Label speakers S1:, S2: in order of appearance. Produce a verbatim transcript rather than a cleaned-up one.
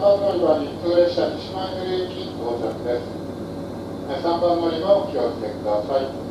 S1: 番乗り場に普通列車西前塗駅到着です。さんばん乗り場お気をつけください。